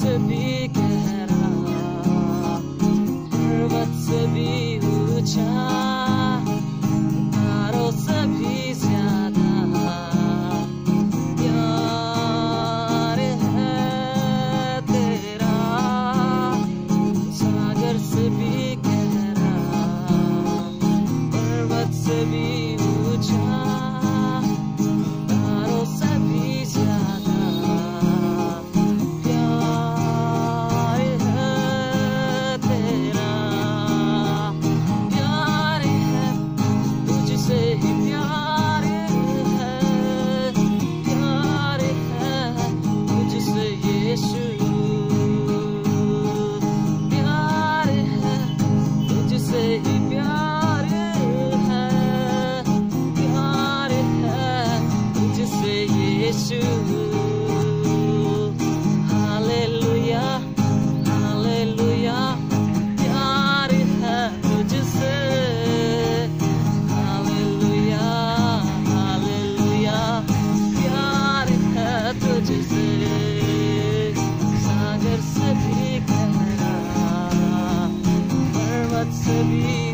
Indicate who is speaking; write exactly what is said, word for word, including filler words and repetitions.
Speaker 1: से भी गहरा, पर्वत से भी ऊंचा, तारों से भी ज्यादा प्यार है तेरा। सागर से भी गहरा, पर्वत से भी ऊंचा, तारों से भी ज्यादा प्यार है तेरा। प्यार है तुझसे ही प्यार है, प्यार है तुझसे यीशु। प्यार है तुझसे ही प्यार है, प्यार है तुझसे यीशु। हालेलुया हालेलुया, प्यार है तुझसे। हालेलुया हालेलुया, प्यार है तुझसे। सागर से भी गहरा, पर्वत से भी